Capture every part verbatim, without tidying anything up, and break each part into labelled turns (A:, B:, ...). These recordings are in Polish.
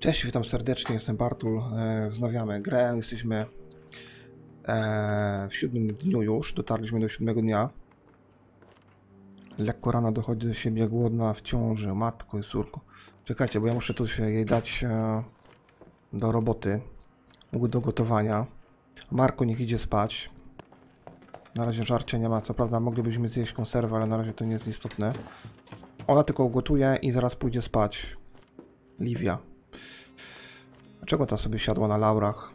A: Cześć, witam serdecznie, jestem Bartul, e, wznawiamy grę, jesteśmy e, w siódmym dniu już, dotarliśmy do siódmego dnia. Lekko rana dochodzi do siebie, głodna, w ciąży, matko i córko. Czekajcie, bo ja muszę tu się jej dać e, do roboty, do gotowania. Marko niech idzie spać. Na razie żarcia nie ma, co prawda moglibyśmy zjeść konserwę, ale na razie to nie jest istotne. Ona tylko gotuje i zaraz pójdzie spać. Livia. Dlaczego ta sobie siadła na laurach?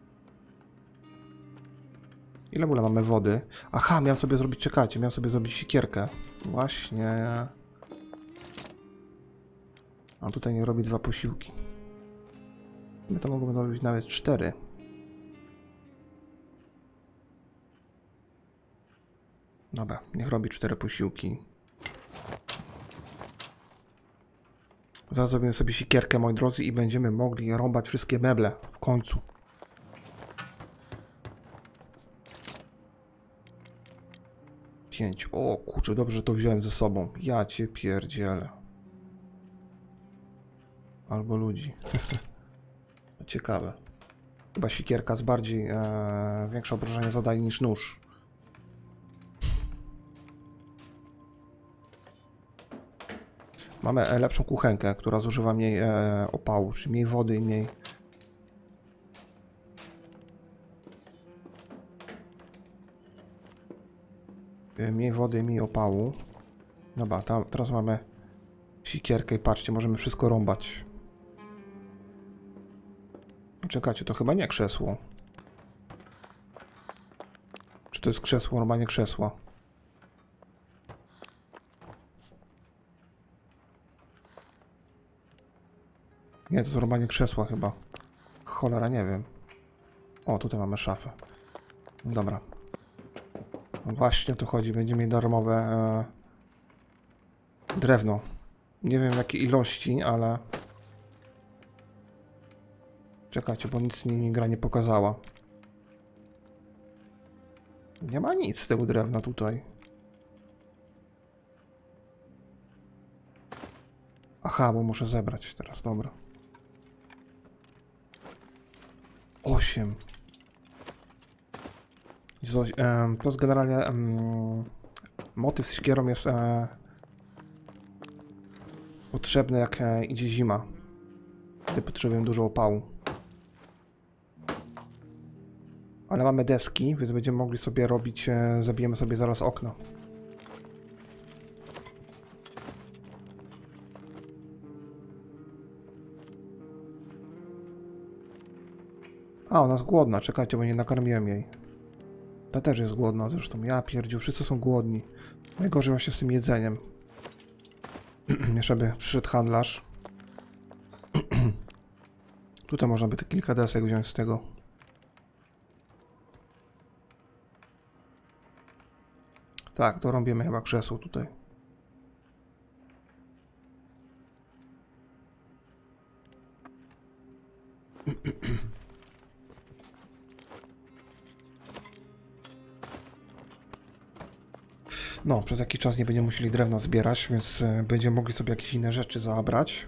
A: Ile w ogóle mamy wody? Aha, miałem sobie zrobić, czekajcie, miałem sobie zrobić sikierkę. Właśnie. A tutaj nie robi dwa posiłki. My to mogłoby robić nawet cztery. Dobra, niech robi cztery posiłki. Zaraz zrobimy sobie sikierkę, moi drodzy, i będziemy mogli rąbać wszystkie meble w końcu. Pięć. O kurczę, dobrze, że to wziąłem ze sobą. Ja cię pierdzielę. Albo ludzi. Ciekawe. Chyba sikierka z bardziej e, większe obrażenie zadaje niż nóż. Mamy lepszą kuchenkę, która zużywa mniej e, opału, czyli mniej wody i mniej... E, mniej wody i mniej opału. Dobra, tam, teraz mamy sikierkę i patrzcie, możemy wszystko rąbać. Czekajcie, to chyba nie krzesło. Czy to jest krzesło, rąbanie krzesła? Nie, to jest rąbanie krzesła chyba. Cholera, nie wiem. O, tutaj mamy szafę. Dobra. No właśnie o to chodzi. Będziemy mieli darmowe e, drewno. Nie wiem w jakiej ilości, ale... Czekajcie, bo nic mi gra nie pokazała. Nie ma nic z tego drewna tutaj. Aha, bo muszę zebrać teraz, dobra. Osiem. To jest generalnie... Um, motyw z sikierą jest e, potrzebny, jak e, idzie zima. Gdy potrzebujemy dużo opału. Ale mamy deski, więc będziemy mogli sobie robić... E, zabijemy sobie zaraz okno. A, ona jest głodna, czekajcie, bo nie nakarmiłem jej. Ta też jest głodna zresztą. Ja pierdziu, wszyscy są głodni. Najgorzej właśnie z tym jedzeniem. Jeszcze by przyszedł handlarz. Tutaj można by te kilka desek wziąć z tego. Tak, to robimy chyba krzesło tutaj. No, przez jakiś czas nie będziemy musieli drewna zbierać, więc y, będziemy mogli sobie jakieś inne rzeczy zabrać.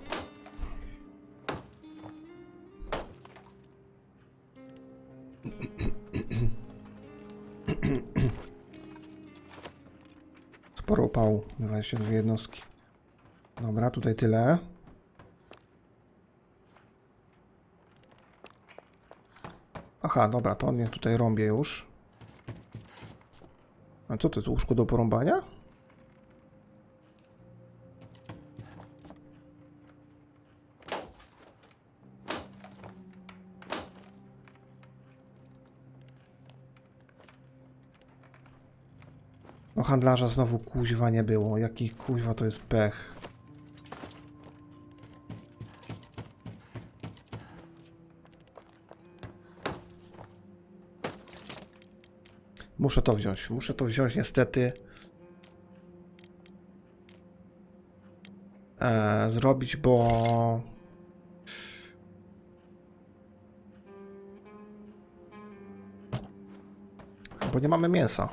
A: Sporo opału, dwadzieścia dwie jednostki. Dobra, tutaj tyle. Aha, dobra, to nie tutaj rąbię już. A co to jest, łóżko do porąbania? No handlarza znowu kuźwa nie było. Jaki kuźwa to jest pech. Muszę to wziąć. Muszę to wziąć niestety. E, zrobić, bo... Bo nie mamy mięsa.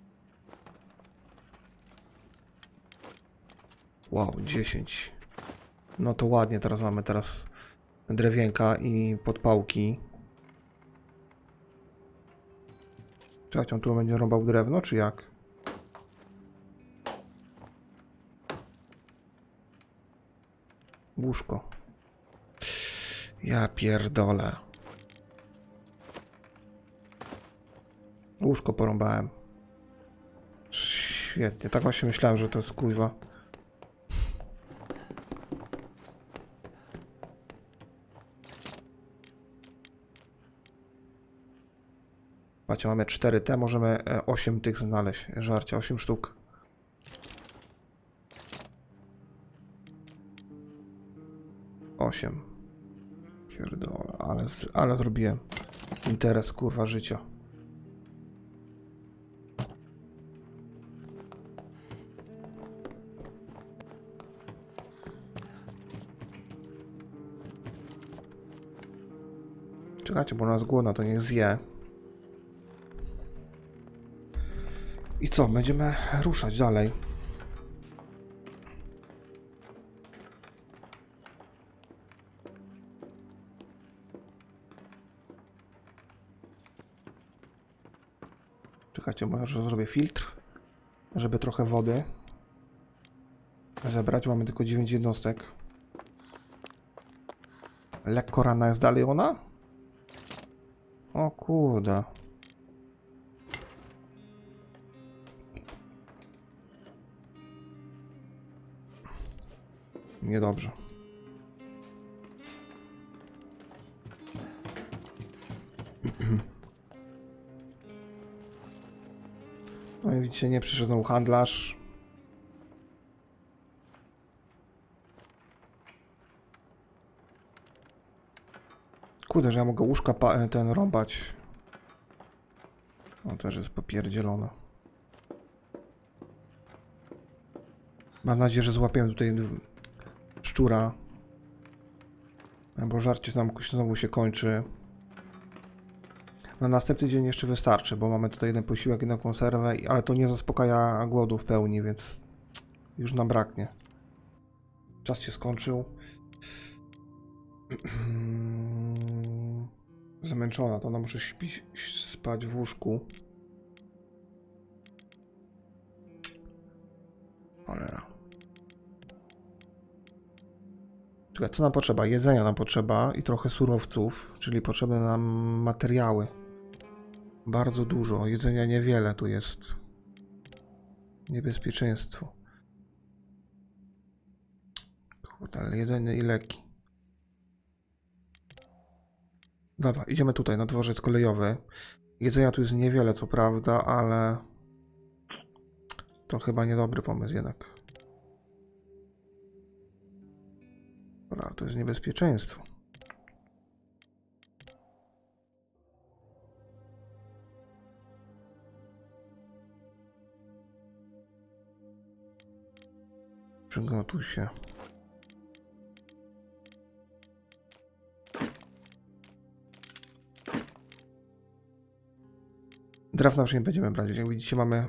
A: Wow, dziesięć. No to ładnie, teraz mamy teraz drewienka i podpałki. Czekajcie, on tu będzie rąbał drewno, czy jak? Łóżko. Ja pierdolę. Łóżko porąbałem. Świetnie, tak właśnie myślałem, że to jest kurwa. Patrzcie, mamy cztery te, możemy osiem tych znaleźć. Żarcia, osiem sztuk. osiem. Pierdolę, ale, ale zrobiłem interes kurwa życia. Czekajcie, bo ona jest głodna, to niech zje. I co? Będziemy ruszać dalej. Czekajcie, może zrobię filtr, żeby trochę wody zebrać. Mamy tylko dziewięć jednostek. Lekko rana jest dalej ona? O kurde. Niedobrze. No i widzicie, nie przyszedł handlarz. Kurde, że ja mogę łóżka ten rąbać. On też jest popierdzielone. Mam nadzieję, że złapiemy tutaj szczura. Bo żarcie nam znowu się kończy. Na następny dzień jeszcze wystarczy, bo mamy tutaj jeden posiłek, jedną konserwę, ale to nie zaspokaja głodu w pełni, więc już nam braknie. Czas się skończył. Zmęczona, to ona muszę śpić, spać w łóżku. Cholera. Czekaj, co nam potrzeba? Jedzenia nam potrzeba i trochę surowców, czyli potrzebne nam materiały. Bardzo dużo. Jedzenia niewiele tu jest. Niebezpieczeństwo. Kurde, ale jedzenie i leki. Dobra, idziemy tutaj na dworzec kolejowy. Jedzenia tu jest niewiele, co prawda, ale to chyba niedobry pomysł jednak. Dobra, to jest niebezpieczeństwo. Przygotuj się. Drewna już nie będziemy brać. Jak widzicie, mamy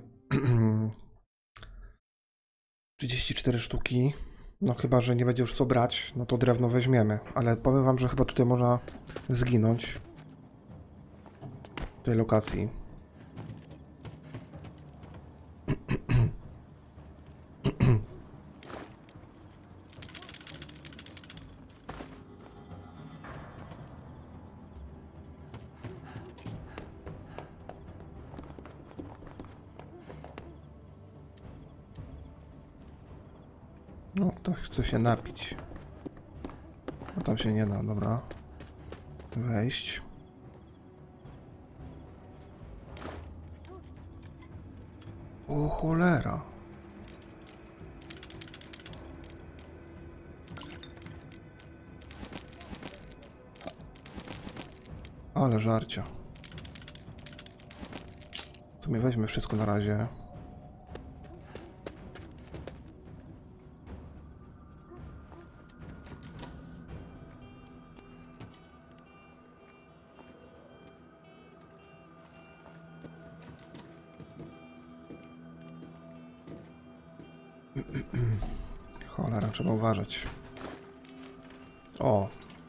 A: trzydzieści cztery sztuki. No chyba, że nie będzie już co brać, no to drewno weźmiemy. Ale powiem wam, że chyba tutaj można zginąć. W tej lokacji. No, ktoś chce się napić. No tam się nie da, dobra. Wejść. O cholera. Ale żarcia. W sumie weźmy wszystko na razie. Cholera, trzeba uważać. O.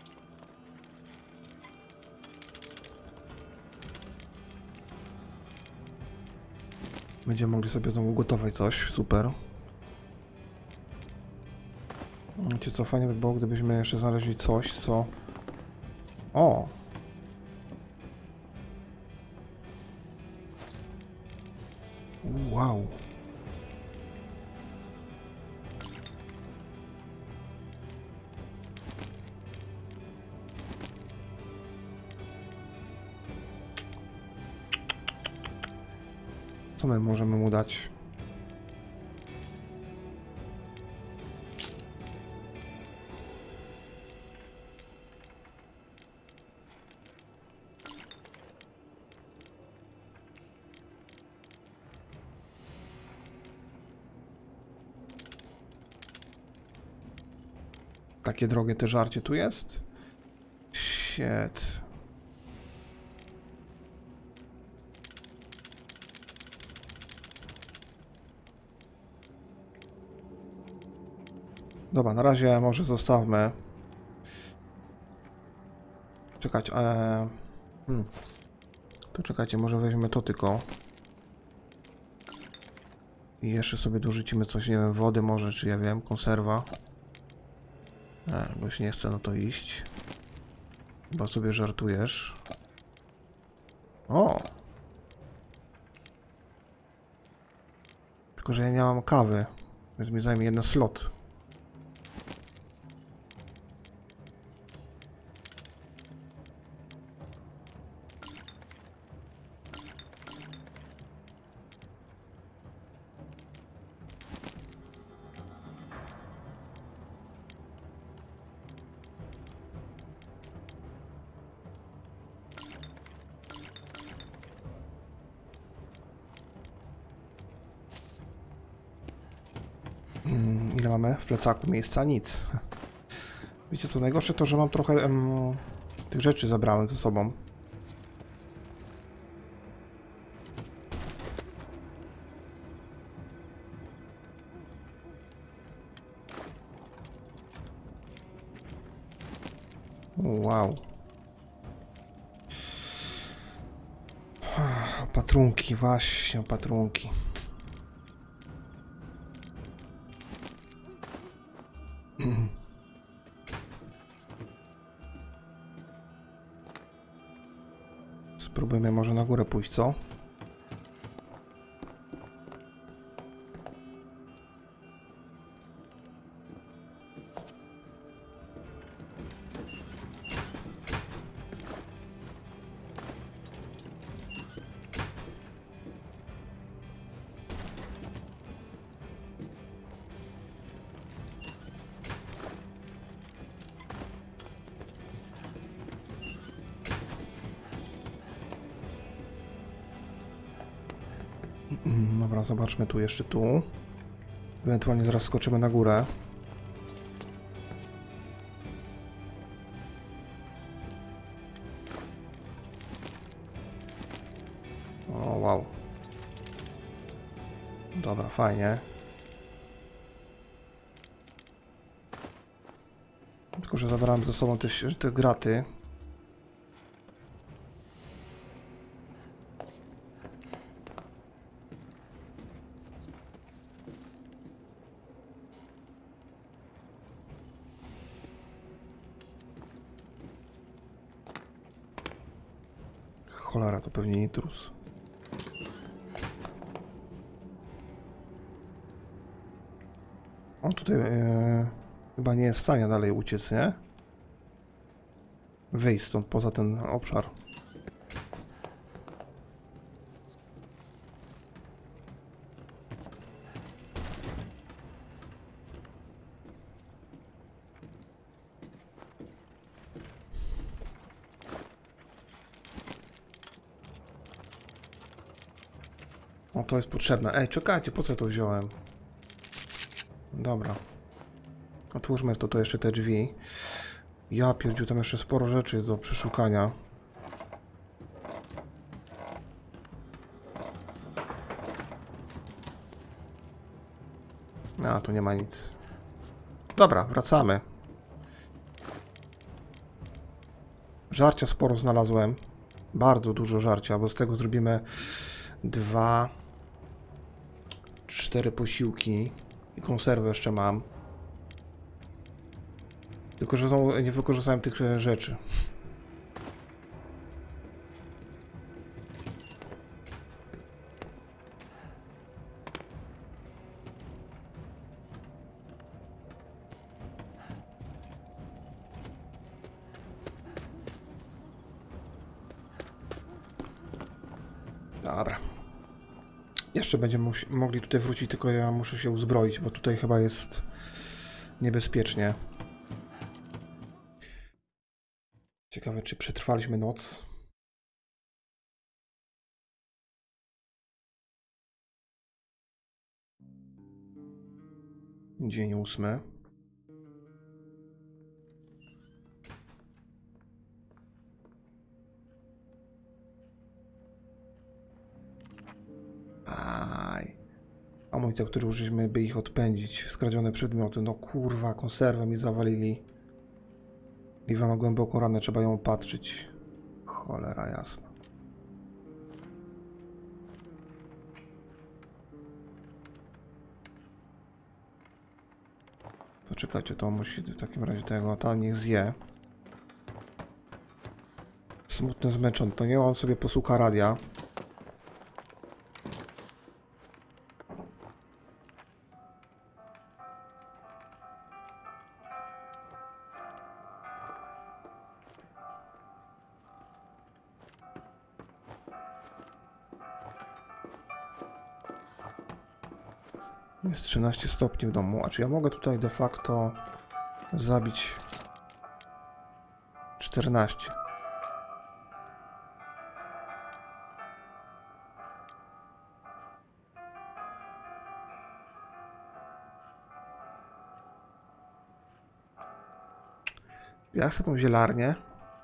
A: Będziemy mogli sobie znowu gotować coś. Super. Wiecie co, fajnie by było, gdybyśmy jeszcze znaleźli coś, co... O! Wow! Co my możemy mu dać? Takie drogie te żarcie tu jest? Shit. Dobra, na razie może zostawmy. Czekać, eee... hmm. To czekajcie, może weźmiemy to tylko. I jeszcze sobie dorzucimy coś, nie wiem, wody może, czy ja wiem, konserwa. E, bo się nie chce, no to iść. Chyba sobie żartujesz. O! Tylko, że ja nie mam kawy, więc mi zajmie jeden slot. Hmm, ile mamy w plecaku miejsca? Nic. Wiecie co, najgorsze to, że mam trochę em, tych rzeczy zabrałem ze sobą. Wow. Opatrunki, właśnie, opatrunki. Spróbujmy może na górę pójść, co? Dobra, zobaczmy tu jeszcze tu. Ewentualnie zaraz skoczymy na górę. O, wow. Dobra, fajnie. Tylko, że zabrałem ze sobą te, te graty. Cholera, to pewnie intruz. On tutaj e, chyba nie jest w stanie dalej uciec, nie? Wyjść stąd poza ten obszar. O, to jest potrzebne. Ej, czekajcie, po co to wziąłem? Dobra. Otwórzmy to, to jeszcze te drzwi. Ja pierdziu, tam jeszcze sporo rzeczy do przeszukania. A, tu nie ma nic. Dobra, wracamy. Żarcia sporo znalazłem. Bardzo dużo żarcia, bo z tego zrobimy dwa, cztery posiłki. I konserwę jeszcze mam. Tylko, że znowu nie wykorzystałem tych rzeczy. Dobra. Jeszcze będziemy mogli tutaj wrócić, tylko ja muszę się uzbroić, bo tutaj chyba jest niebezpiecznie. Ciekawe, czy przetrwaliśmy noc. Dzień ósmy. Aj. Amunicja, której użyliśmy, by ich odpędzić. Skradzione przedmioty. No kurwa, konserwę mi zawalili. Liwa ma głęboką ranę, trzeba ją opatrzyć. Cholera jasna. To czekajcie, to musi w takim razie tego, ta niech zje. Smutny, zmęczony, to nie, on sobie posłucha radia. Jest trzynaście stopni w domu, a czy ja mogę tutaj de facto zabić czternaście? Ja chcę tą zielarnię.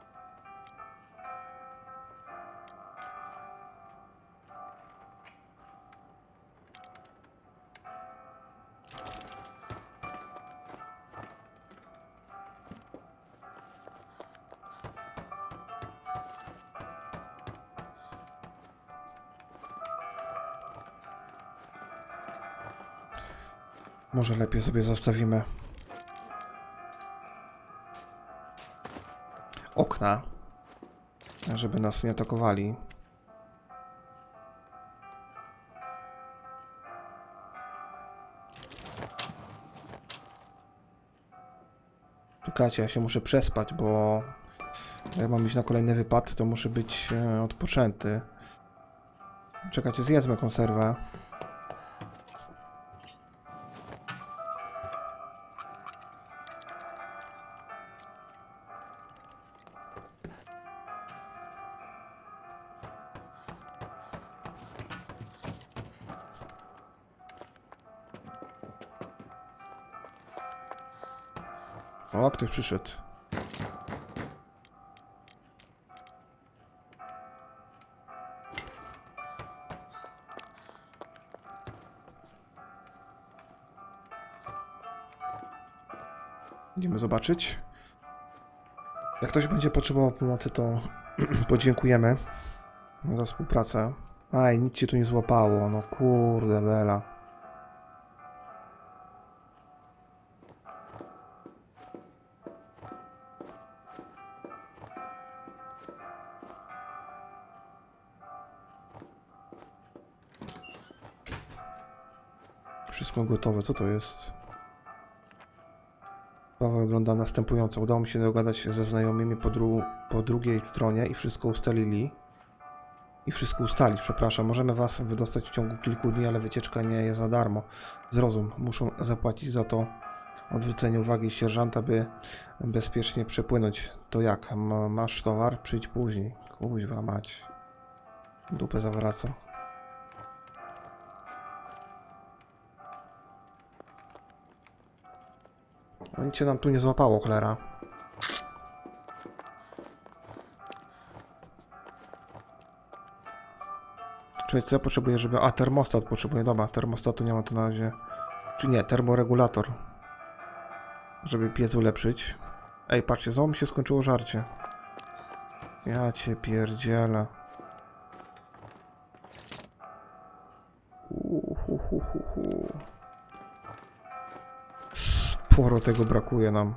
A: Może lepiej sobie zostawimy okna, żeby nas nie atakowali. Czekajcie, ja się muszę przespać, bo jak mam iść na kolejny wypad, to muszę być e, odpoczęty. Czekajcie, zjedzmy konserwę. O, ktoś przyszedł. Idziemy zobaczyć. Jak ktoś będzie potrzebował pomocy, to podziękujemy za współpracę. Aj, nic cię tu nie złapało. No kurde bela. Wszystko gotowe. Co to jest? Sprawa wygląda następująco. Udało mi się dogadać się ze znajomymi po, dru po drugiej stronie i wszystko ustalili. I wszystko ustalić, przepraszam. Możemy was wydostać w ciągu kilku dni, ale wycieczka nie jest za darmo. Zrozum, muszą zapłacić za to odwrócenie uwagi sierżanta, by bezpiecznie przepłynąć. To jak? M masz towar? Przyjdź później. Kuźwa mać. Dupę zawraca. No nic się nam tu nie złapało, cholera. Czyli co ja potrzebuję, żeby... A, termostat potrzebuję. Dobra, termostatu nie ma tu na razie. Czy nie, termoregulator. Żeby piec ulepszyć. Ej, patrzcie, znowu mi się skończyło żarcie. Ja cię pierdzielę. Uhuhuhuhu. Sporo tego brakuje nam.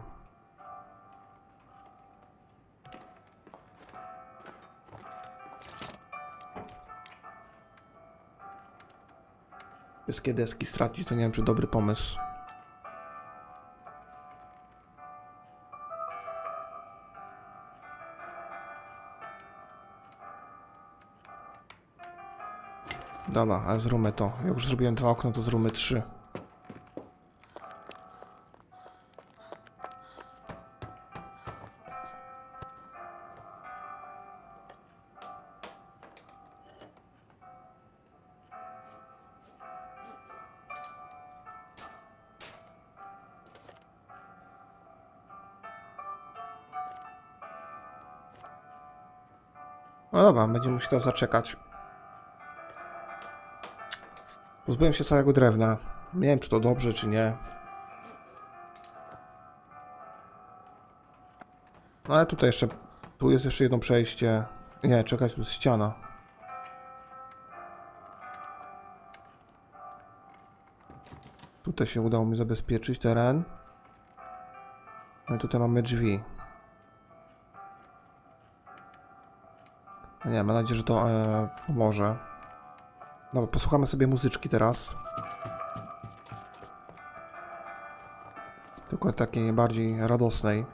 A: Wszystkie deski stracić, to nie wiem, czy dobry pomysł. Dobra, ale zróbmy to. Jak już zrobiłem dwa okna, to zróbmy trzy. No dobra, będziemy musieli teraz zaczekać. Pozbyłem się całego drewna. Nie wiem, czy to dobrze, czy nie. No ale tutaj jeszcze... Tu jest jeszcze jedno przejście. Nie, czekać, tu jest ściana. Tutaj się udało mi zabezpieczyć teren. No i tutaj mamy drzwi. No nie, mam nadzieję, że to e, pomoże. Dobra, posłuchamy sobie muzyczki teraz. Tylko takiej bardziej radosnej.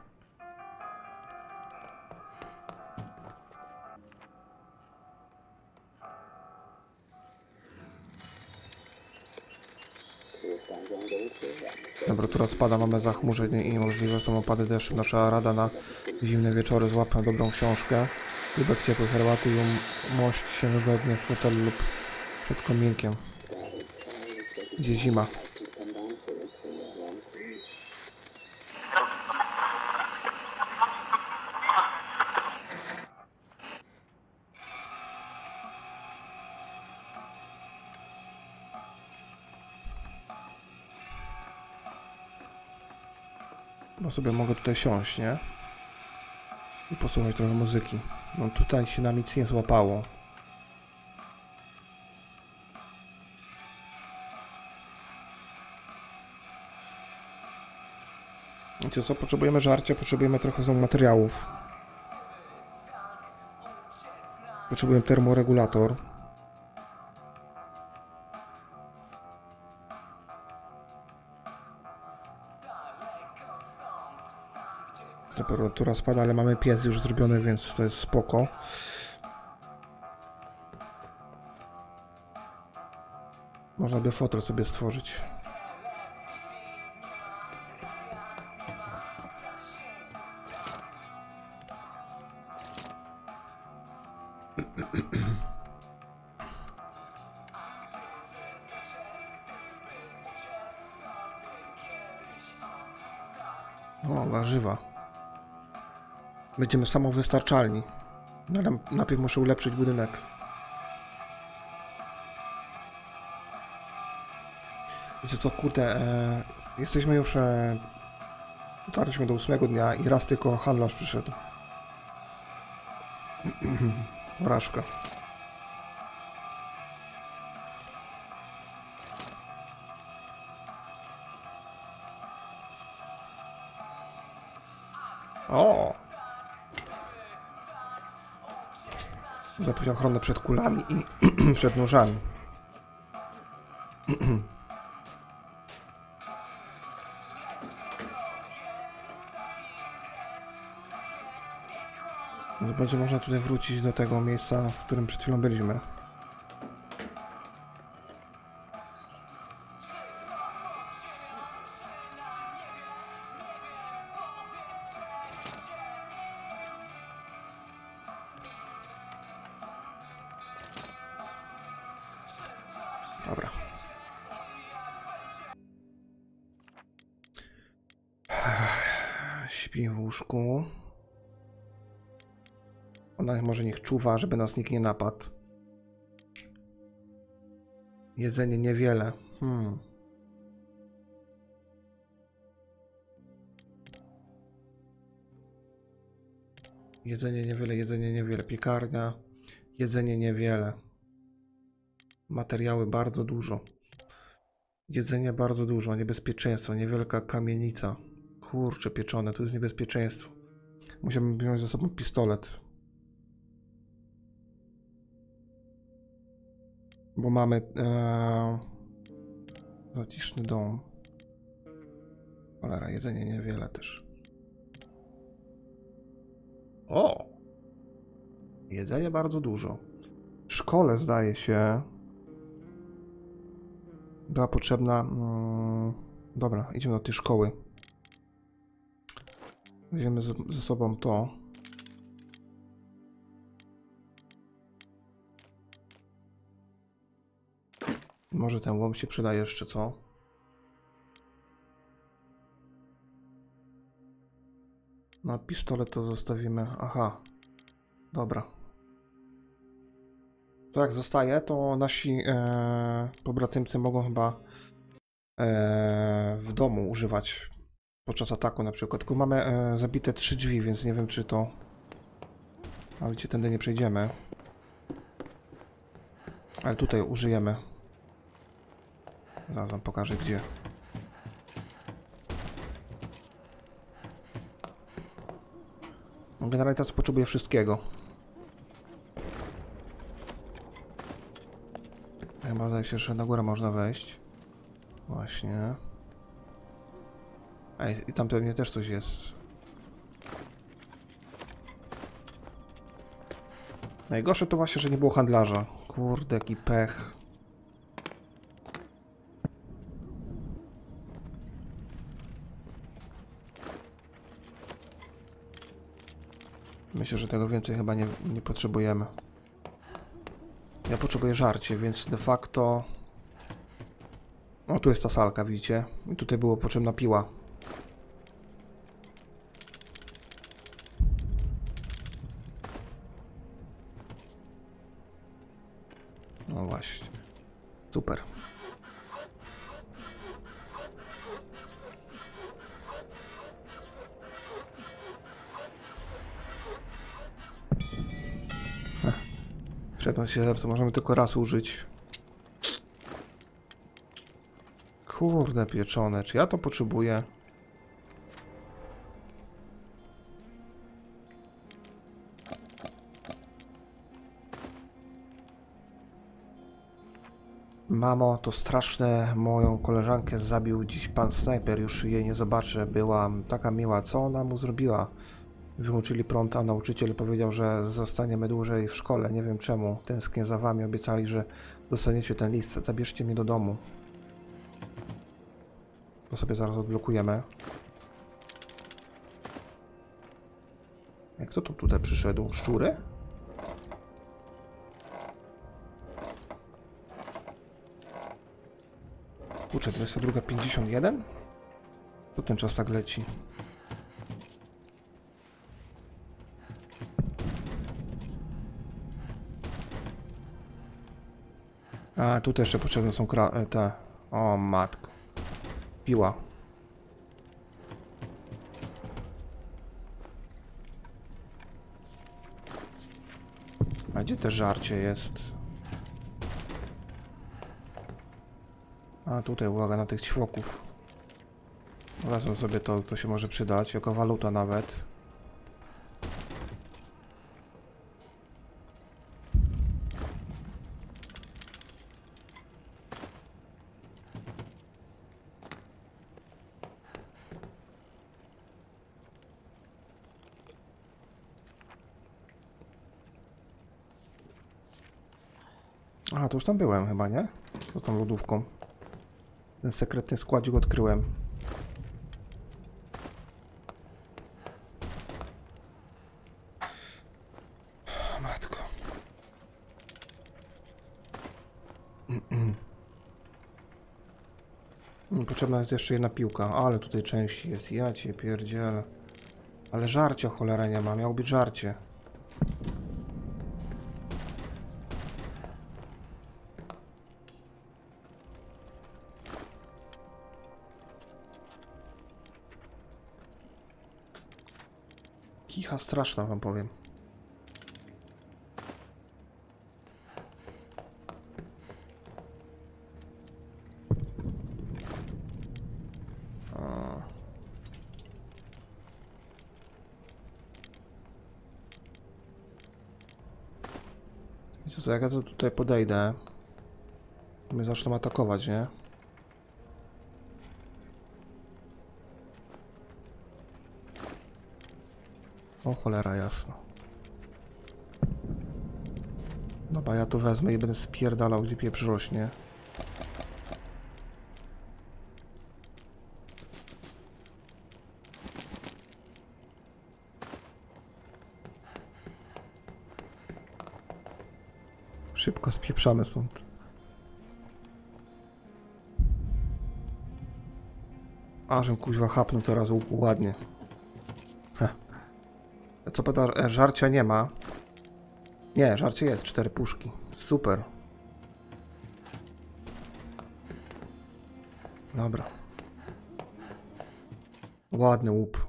A: Temperatura spada, mamy zachmurzenie i możliwe są opady deszczu. Nasza rada na zimne wieczory: złapę dobrą książkę, kubek ciepłej herbaty i umość się wygodnie w fotel lub przed kominkiem. Gdzie zima. Bo sobie mogę tutaj siąść, nie? I posłuchać trochę muzyki. No tutaj się na nic nie złapało. Wiecie co? Potrzebujemy żarcia, potrzebujemy trochę znowu materiałów. Potrzebujemy termoregulator. Temperatura spada, ale mamy piec już zrobiony, więc to jest spoko. Można by fotel sobie stworzyć. O, warzywa. Będziemy samowystarczalni. No, ale najpierw muszę ulepszyć budynek. Wiecie co, kurde, e, jesteśmy już... E, dotarliśmy do ósmego dnia i raz tylko handlarz przyszedł. Porażka. O! Zapewnia ochronę przed kulami i przed nożami. Będzie można tutaj wrócić do tego miejsca, w którym przed chwilą byliśmy. Dobra. Śpi w łóżku. Ona może niech czuwa, żeby nas nikt nie napadł. Jedzenie niewiele. Hmm. Jedzenie niewiele, jedzenie niewiele. Piekarnia. Jedzenie niewiele. Materiały bardzo dużo. Jedzenie bardzo dużo. Niebezpieczeństwo. Niewielka kamienica. Kurcze pieczone, tu jest niebezpieczeństwo. Musiałbym wziąć ze sobą pistolet. Bo mamy ee, zaciszny dom. Cholera, jedzenie niewiele też. O! Jedzenie bardzo dużo. W szkole zdaje się była potrzebna... Mm, dobra, idziemy do tej szkoły. Weźmiemy ze, ze sobą to. Może ten łom się przyda jeszcze, co? No, pistolet to zostawimy. Aha. Dobra. To jak zostaje, to nasi e, pobratymcy mogą chyba e, w domu używać podczas ataku na przykład. Tylko mamy e, zabite trzy drzwi, więc nie wiem, czy to... A wiecie, tędy nie przejdziemy. Ale tutaj użyjemy. Zaraz wam pokażę gdzie. Generalnie teraz potrzebuję wszystkiego. Chyba zdaje się, że na górę można wejść. Właśnie. Ej, i tam pewnie też coś jest. Najgorsze to właśnie, że nie było handlarza. Kurde, jaki pech. Myślę, że tego więcej chyba nie, nie potrzebujemy. Ja potrzebuję żarcie, więc de facto... O, tu jest ta salka, widzicie? I tutaj było potrzebna piła. No właśnie. Super. Przedmiot się zepsuł, możemy tylko raz użyć. Kurde pieczone, czy ja to potrzebuję? Mamo, to straszne, moją koleżankę zabił dziś pan snajper, już jej nie zobaczę, była taka miła, co ona mu zrobiła? Wyłączyli prąd, a nauczyciel powiedział, że zostaniemy dłużej w szkole, nie wiem czemu, tęsknię za wami, obiecali, że dostaniecie ten list, zabierzcie mnie do domu. To sobie zaraz odblokujemy. Jak kto tu tutaj przyszedł? Szczury? Kurczę, dwudziesta druga pięćdziesiąt jeden? To ten czas tak leci. A, tutaj jeszcze potrzebne są kra te... O, matko. Piła. A gdzie te żarcie jest? A, tutaj uwaga na tych ćwoków. Wezmę sobie to, to się może przydać, jako waluta nawet. Aha, to już tam byłem chyba, nie? Z tą lodówką. Ten sekretny składzik odkryłem. Matko. Mm -mm. Potrzebna jest jeszcze jedna piłka, ale tutaj części jest. Ja cię pierdzielę. Ale żarcia cholera nie ma, miało być żarcie. kicha straszna, wam powiem. Wiecie co, jak ja to tutaj podejdę, mnie zaczną atakować, nie? O cholera jasna. Dobra, ja to wezmę i będę spierdalał, gdzie pieprz rośnie. Szybko spieprzamy stąd. A, żem kuźwa chapnął teraz ładnie. Heh. Co pada, żarcia nie ma. Nie, żarcie jest, cztery puszki. Super. Dobra. Ładny łup.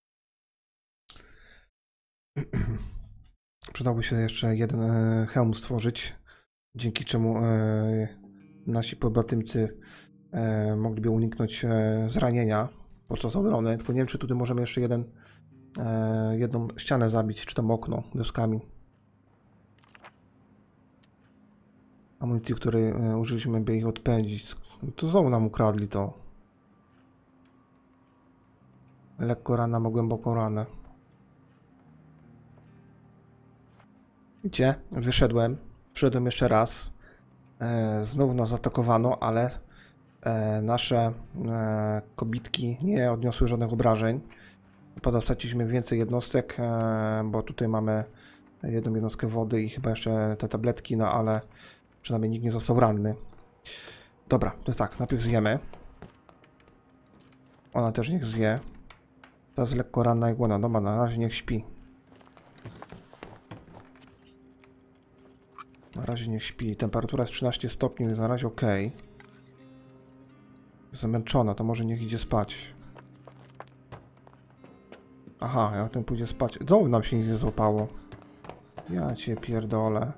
A: Przydałby się jeszcze jeden e, hełm stworzyć, dzięki czemu e, nasi pobatymcy e, mogliby uniknąć e, zranienia podczas obrony. Tylko nie wiem, czy tutaj możemy jeszcze jeden, e, jedną ścianę zabić, czy tam okno deskami. Amunicji, której e, użyliśmy, by ich odpędzić. To znowu nam ukradli to. Lekko rana ma głęboką ranę. Widzicie? Wyszedłem. Wszedłem jeszcze raz. E, znowu nas zaatakowano, ale e, nasze e, kobitki nie odniosły żadnych obrażeń. Pada straciliśmy więcej jednostek, e, bo tutaj mamy jedną jednostkę wody i chyba jeszcze te tabletki, no ale przynajmniej nikt nie został ranny. Dobra, to jest tak, najpierw zjemy. Ona też niech zje. To jest lekko ranna i głodna. Dobra, na razie niech śpi. Na razie niech śpi. Temperatura jest trzynaście stopni, więc na razie ok. Zmęczona, to może niech idzie spać. Aha, jak ten pójdzie spać. Znowu nam się nic nie złapało. Ja cię pierdolę.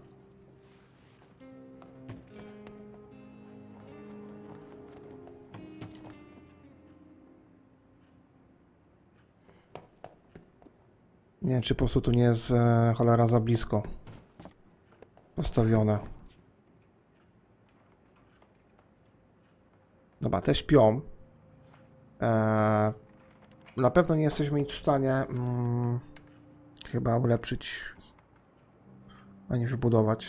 A: Nie wiem, czy po prostu tu nie jest e, cholera za blisko postawione. Dobra, te śpią. Eee, na pewno nie jesteśmy nic w stanie mm, chyba ulepszyć ani wybudować.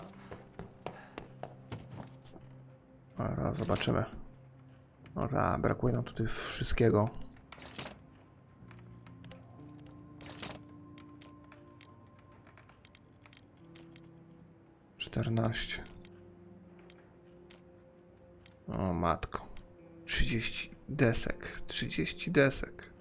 A: Zaraz zobaczymy. No tak, brakuje nam tutaj wszystkiego. czternaście. O matko. trzydzieści desek. trzydzieści desek.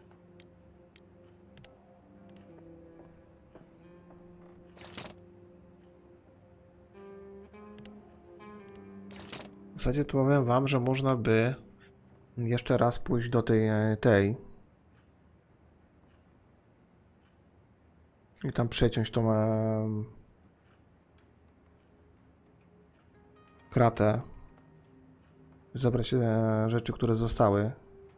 A: W zasadzie tu powiem wam, że można by jeszcze raz pójść do tej tej i tam przeciąć tą e, kratę. Zabrać e, rzeczy, które zostały.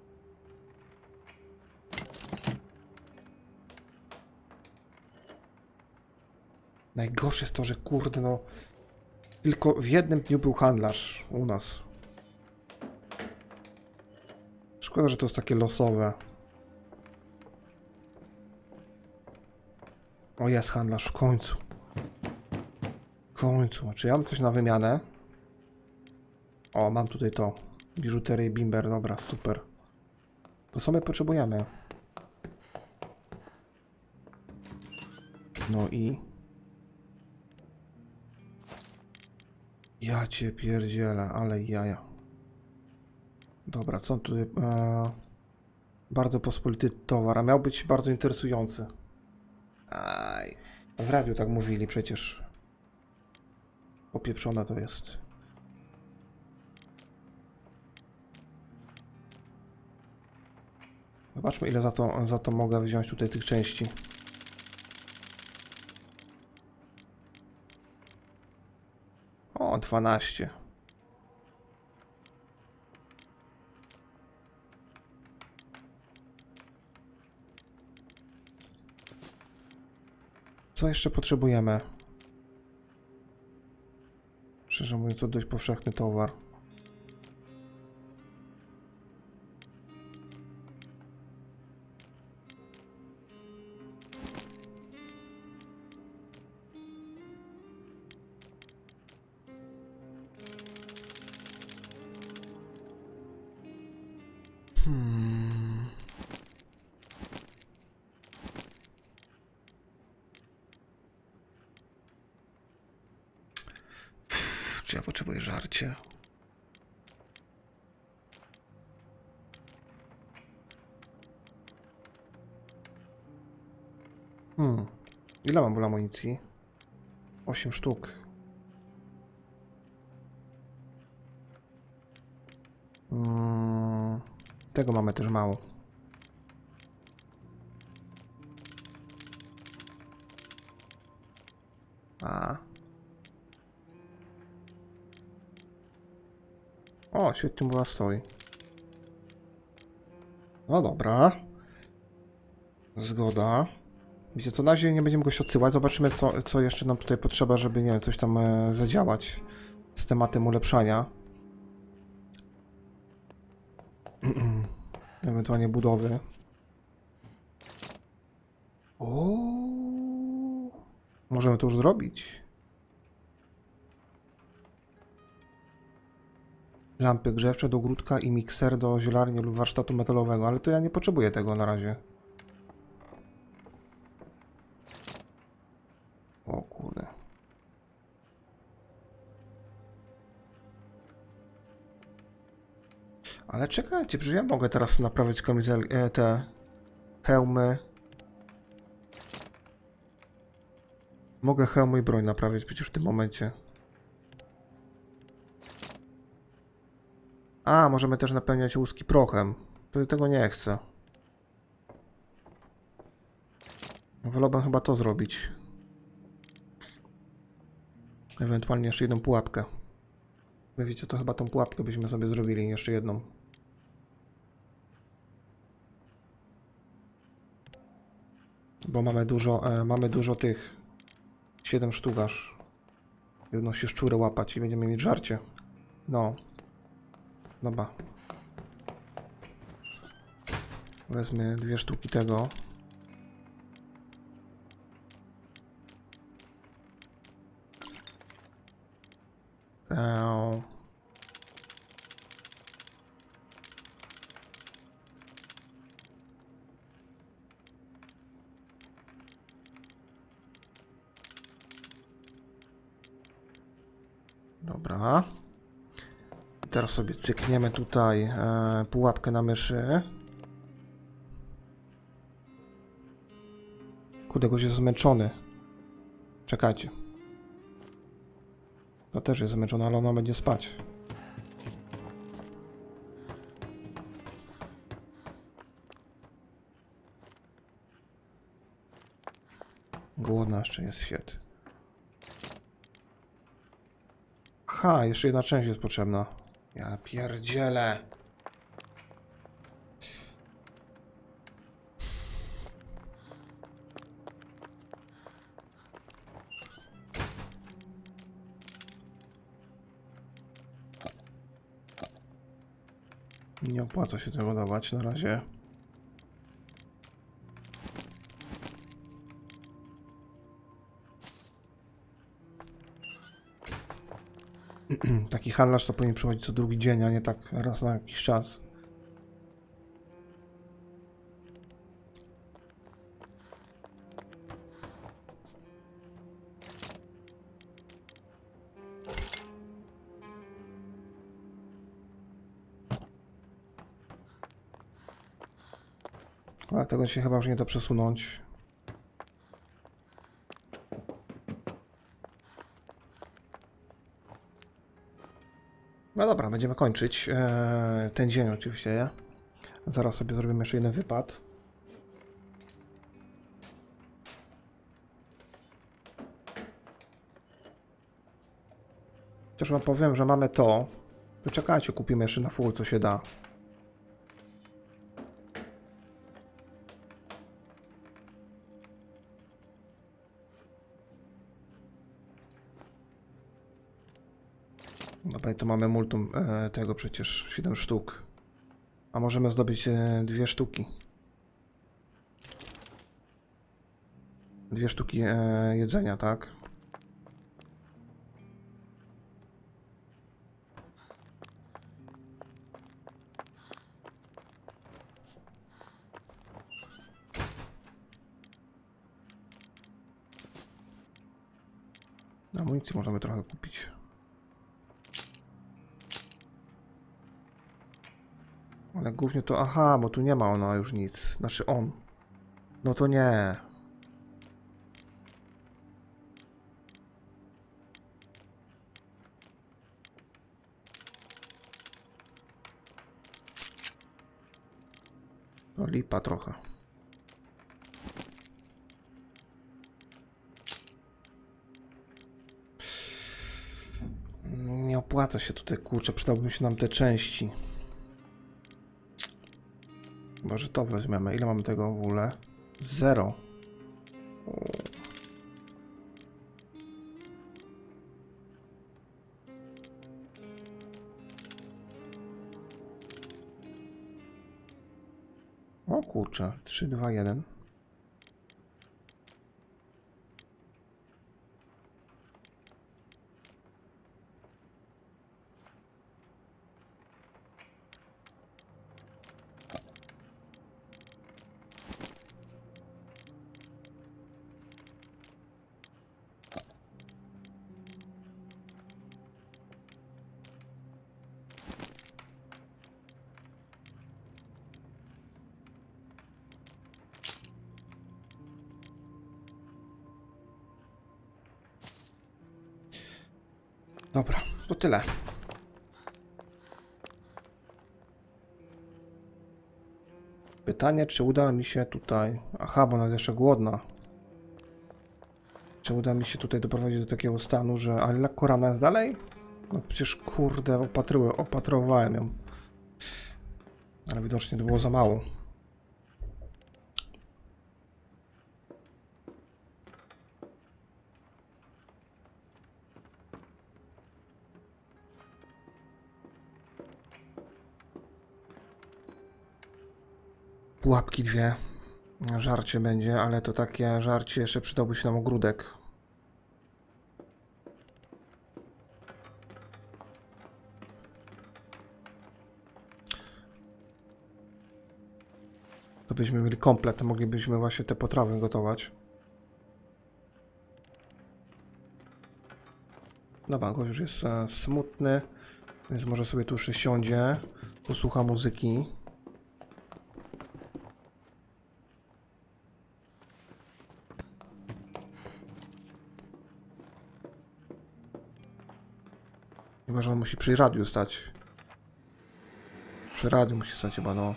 A: Najgorsze jest to, że kurde no tylko w jednym dniu był handlarz u nas. Szkoda, że to jest takie losowe. O, jest handlarz w końcu. W końcu. Czy ja mam coś na wymianę? O, mam tutaj to. Biżuterię bimber, dobra, super. To co my potrzebujemy? No i... Ja cię pierdzielę, ale jaja. Dobra, co tutaj... E... Bardzo pospolity towar, a miał być bardzo interesujący. Aj. W radiu tak mówili przecież. Popieprzone to jest. Zobaczmy, ile za to, za to mogę wziąć tutaj tych części. dwanaście. Co jeszcze potrzebujemy? Szczerze mówiąc, to dość powszechny towar. Hmm. Czy ja potrzebuję żarcie? Hmm. Ile mam w amunicji? osiem sztuk. Hmm. Tego mamy też mało. A. O, świetnie była stoi. No dobra. Zgoda. Wiecie co, na razie nie będziemy go się odsyłać. Zobaczymy, co, co jeszcze nam tutaj potrzeba, żeby, nie wiem, coś tam e, zadziałać z tematem ulepszania. Ewentualnie budowy. O, możemy to już zrobić. Lampy grzewcze do ogródka i mikser do zielarni lub warsztatu metalowego, ale to ja nie potrzebuję tego na razie. O kurde. Ale czekajcie, przecież ja mogę teraz naprawić kamizel, e, te hełmy. Mogę hełmy i broń naprawić przecież w tym momencie. A, możemy też napełniać łuski prochem. To tego nie chcę. Wolałbym chyba to zrobić. Ewentualnie jeszcze jedną pułapkę. Wy wiecie, to chyba tą pułapkę byśmy sobie zrobili, jeszcze jedną. Bo mamy dużo, e, mamy dużo tych. siedem sztuk aż. Jedno się szczurę łapać i będziemy mieć żarcie. No. Dobra. Wezmę dwie sztuki tego. Eee. Dobra. Teraz sobie cykniemy tutaj e, pułapkę na myszy. Kurde, gość jest zmęczony. Czekajcie. To też jest zmęczony, ale ona będzie spać. Głodna jeszcze jest, świet. Ha, jeszcze jedna część jest potrzebna. Ja pierdzielę. Nie opłaca się tego dawać na razie. Taki handlarz to powinien przychodzić co drugi dzień, a nie tak raz na jakiś czas. Ale tego się chyba już nie da przesunąć. No dobra, będziemy kończyć eee, ten dzień oczywiście, nie? Zaraz sobie zrobimy jeszcze jeden wypad. Też wam powiem, że mamy to. To czekajcie, kupimy jeszcze na full, co się da. Dobra, to mamy multum e, tego przecież, siedem sztuk. A możemy zdobyć e, dwie sztuki. Dwie sztuki e, jedzenia, tak? Amunicji możemy trochę kupić. Ale głównie to... Aha, bo tu nie ma ona już nic. Znaczy on. No to nie. No lipa trochę. Nie opłaca się tutaj, kurczę, przydałyby się nam te części. Chyba, że to weźmiemy. Ile mamy tego w ogóle? Zero. O kurczę, trzy, dwa, jeden. Dobra, to tyle. Pytanie, czy uda mi się tutaj... Aha, bo ona jest jeszcze głodna. Czy uda mi się tutaj doprowadzić do takiego stanu, że... Ale lekko rana jest dalej? No przecież kurde, opatryłem, opatrowałem ją. Ale widocznie to było za mało. Pułapki dwie. Żarcie będzie, ale to takie żarcie jeszcze przydałby się nam ogródek. To byśmy mieli komplet, to moglibyśmy właśnie te potrawy gotować. Dobra, gość już jest e, smutny, więc może sobie tu jeszcze siądzie, posłucha muzyki. Chyba, że on musi przy radiu stać. Przy radiu musi stać chyba, no.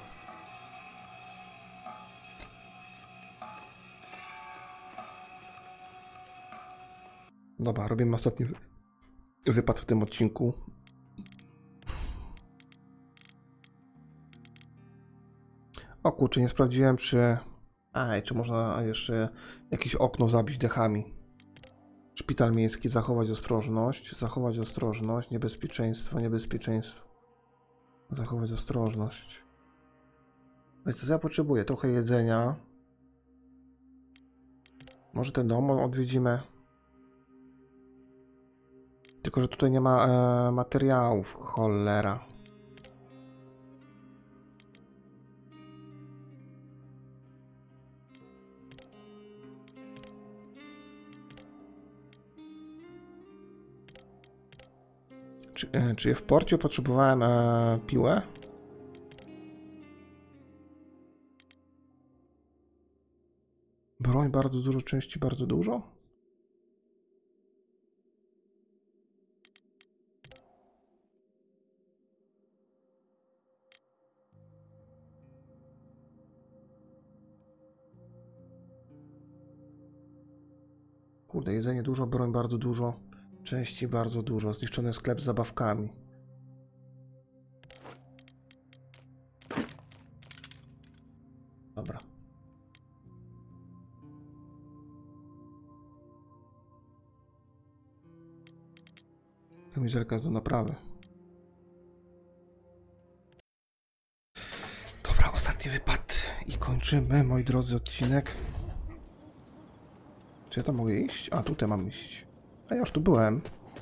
A: Dobra, robimy ostatni wy wypad w tym odcinku. O kurczę, nie sprawdziłem, czy... Aj, czy można jeszcze jakieś okno zabić dechami. Szpital miejski, zachować ostrożność, zachować ostrożność, niebezpieczeństwo, niebezpieczeństwo. Zachować ostrożność. Wiecie co ja potrzebuję? Trochę jedzenia. Może ten dom odwiedzimy. Tylko, że tutaj nie ma e, materiałów, cholera. Czy, e, czy w porcie potrzebowałem e, piłę? Broń bardzo dużo, części bardzo dużo? Kurde, jedzenie dużo, broń bardzo dużo. Części bardzo dużo. Zniszczony sklep z zabawkami. Dobra. Kamizelka do naprawy. Dobra, ostatni wypad i kończymy, moi drodzy, odcinek. Czy ja tam mogę iść? A, tutaj mam iść. A ja już tu byłem.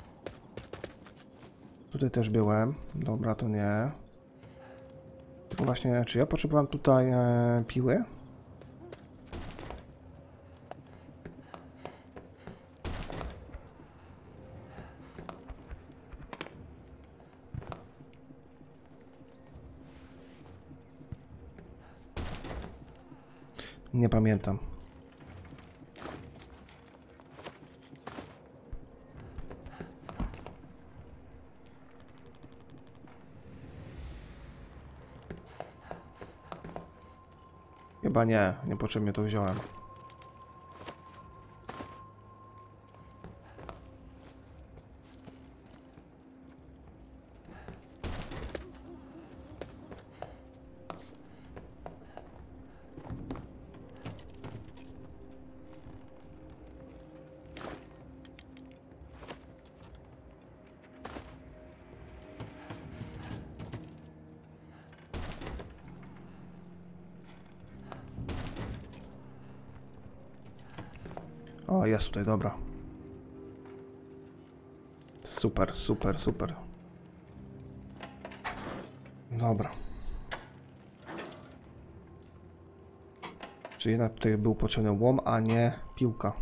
A: Tutaj też byłem. Dobra, to nie. Tylko właśnie, czy ja potrzebowałem tutaj e, piły? Nie pamiętam. Chyba nie, niepotrzebnie to wziąłem. O, jest tutaj, dobra. Super, super, super. Dobra. Czyli jednak tutaj był potrzebny łom, a nie piłka.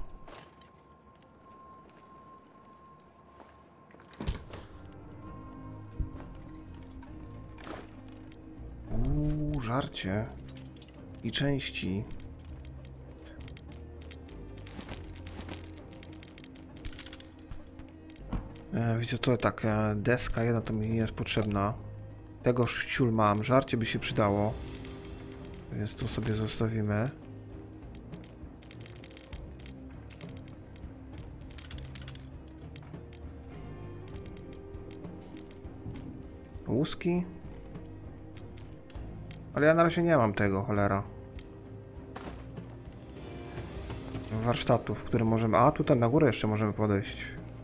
A: Uuu, żarcie. I części. E, wiecie co, tak, e, deska jedna to mi nie jest potrzebna. Tego szciul mam, żarcie by się przydało. Więc to sobie zostawimy. Łuski. Ale ja na razie nie mam tego, cholera. Warsztatów, w którym możemy... A, tutaj na górę jeszcze możemy podejść.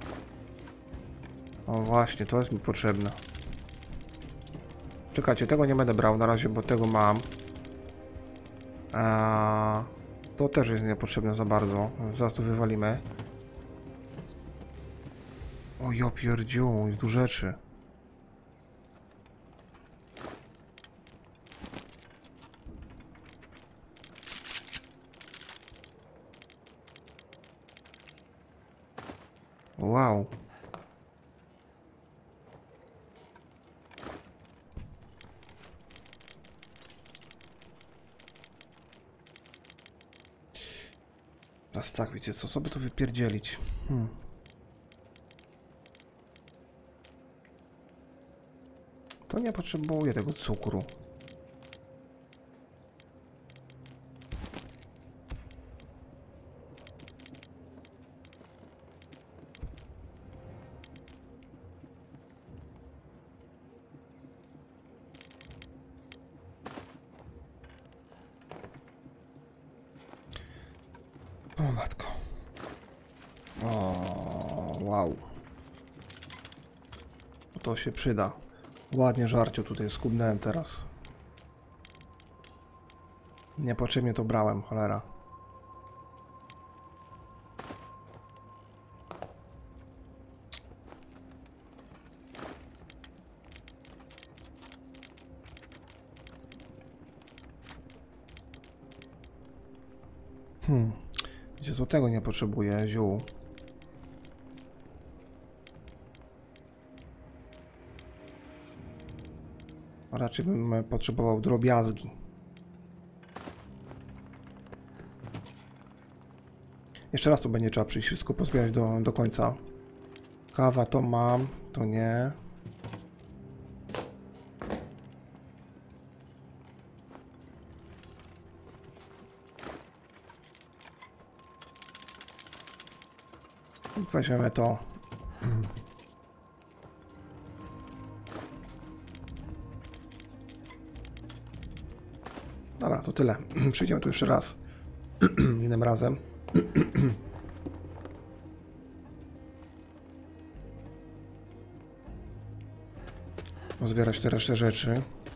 A: O właśnie, to jest mi potrzebne. Czekajcie, tego nie będę brał na razie, bo tego mam. Eee, to też jest niepotrzebne za bardzo. Zaraz to wywalimy. O ja pierdziu, jest dużo rzeczy. Wow. Teraz tak, wiecie co, sobie to wypierdzielić. Hmm. To nie potrzebuję tego cukru. O matko. O, wow. To się przyda. Ładnie żarciu tutaj skubnąłem teraz. Niepotrzebnie to brałem, cholera. Hmm. Wiecie co, tego nie potrzebuję, ziół. A raczej bym potrzebował drobiazgi. Jeszcze raz tu będzie trzeba przyjść, wszystko pozbierać do, do końca. Kawa to mam, to nie. Weźmiemy to. Dobra, to tyle. Przyjdziemy tu jeszcze raz. Innym razem. Zbierać te resztę rzeczy.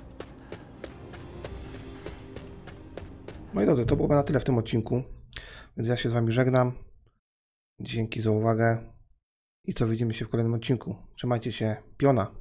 A: Moi drodzy, to byłoby na tyle w tym odcinku. Więc ja się z wami żegnam. Dzięki za uwagę. I co, widzimy się w kolejnym odcinku. Trzymajcie się. Piona.